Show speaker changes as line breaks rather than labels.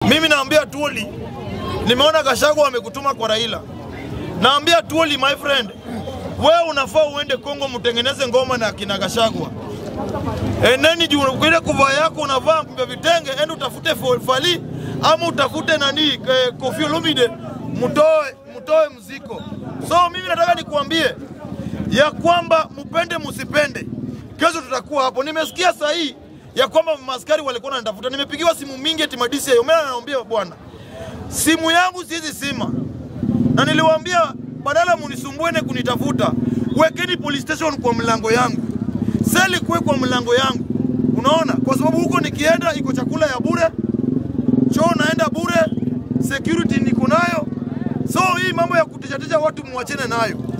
Mimi naambia Tuoli, nimeona Gachagua amekutuma kwa Raila. Naambia Tuoli, my friend, wewe unafaa uende Kongo mtengeneze ngoma na kina Gachagua. Neni juu ile kuvaa yako unavaa vitenge, ende utafute Fally ama utafute nani Koffi Olomide, mtoe muziko. So mimi nataka nikuambie ya kwamba mpende musipende, kesho tutakuwa hapo. Nimesikia sahi ya kwamba maskari walikuwa wanatafuta. Nimepigiwa simu mingi eti Madisi ya Omera anaambia bwana, simu yangu siwezi sima. Na niliwaambia badala munisumbuene kunitafuta, wekeni police station kwa mlango yangu. Seli kuwe kwa mlango yangu. Unaona? Kwa sababu huko nikienda iko chakula ya bure, choo naenda bure, security niko nayo. So hii mambo ya kutishatisha watu muachene nayo.